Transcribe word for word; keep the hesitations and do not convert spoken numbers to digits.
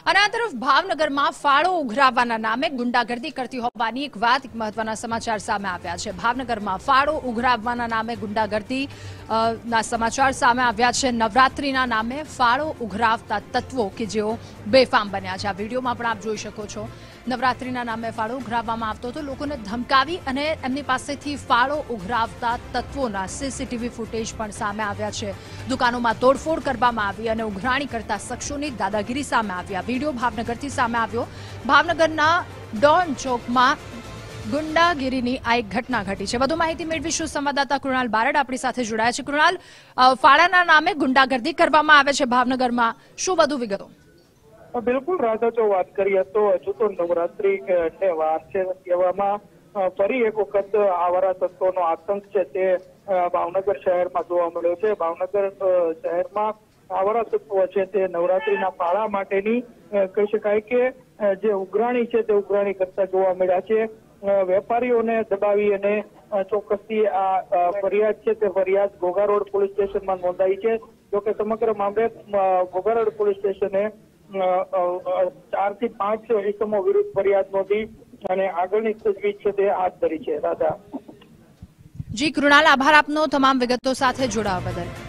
અને આ તરફ ભાવનગરમાં ફાળો ઉઘરાવવાના નામે ગુંડાગર્દી કરતી હોવાની એક વાત એક મહત્વના સમાચાર સામે આવ્યા છે। ભાવનગરમાં ફાળો ઉઘરાવવાના નામે ગુંડાગર્દી ના સમાચાર સામે આવ્યા છે। નવરાત્રીના નામે ફાળો ઉઘરાવતા તત્વો કે જેઓ બેફામ બન્યા છે। આ વિડીયોમાં પણ આપ જોઈ શકો છો। નવરાત્રીના નામે ફાળો ઉઘરાવવામાં આવતો હતો। લોકોને ધમકાવી અને એમની પાસેથી ફાળો ઉઘરાવતા તત્વોના સીસીટીવી ફૂટેજ પણ સામે આવ્યા છે। દુકાનોમાં તોડફોડ કરવામાં આવી અને ઉઘરાણી કરતા શખ્સોની દાદાગીરી સામે આવી। આ વિડીયો ભાવનગરથી સામે આવ્યો। ભાવનગરના ડોન ચોકમાં ગુંડાગીરીની આ એક ઘટના ઘટી છે। વધુ માહિતી મેળવીશું સંવાદદાતા કૃણાલ બારડ આપણી સાથે જોડાયા છે। કૃણાલ, ફાળાના નામે ગુંડાગર્દી કરવામાં આવે છે ભાવનગરમાં, શું વધુ વિગતો? બિલકુલ રાધા, જો વાત કરીએ તો હજુ તો નવરાત્રી ને વાર છે, એવામાં ફરી એક વખત આવારા તત્વોનો આતંક છે તે ભાવનગર શહેરમાં જોવા મળ્યો છે। ભાવનગર શહેરમાં આવારા તત્વો છે તે નવરાત્રીના ફાળા માટેની કહી શકાય કે જે ઉઘરાણી છે તે ઉઘરાણી કરતા જોવા મળ્યા છે। વેપારીઓને દબાવી અને ચોક્કસથી આ ફરિયાદ છે તે ફરિયાદ ઘોઘા રોડ પોલીસ સ્ટેશનમાં નોંધાઈ છે। જોકે સમગ્ર મામલે ઘોઘા રોડ પોલીસ સ્ટેશને ચાર થી પાંચ એકમો વિરુદ્ધ ફરિયાદ નોંધી અને આગળની તજવીજ છે તે હાથ ધરી છે। રાધા જી કૃણાલ, આભાર આપનો તમામ વિગતો સાથે જોડાવા બદલ।